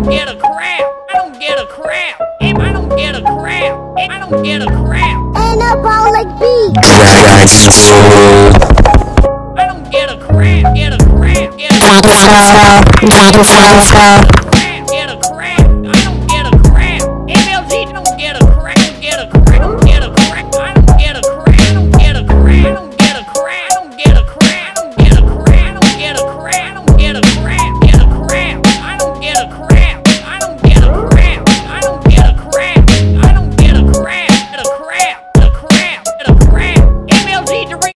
don't get a crap. I don't get a crap. I don't get a crap. I don't get a crap. Anabolic beat. I don't get a crap. Get a crap. Get a Dragon Slow, Dragon Slow.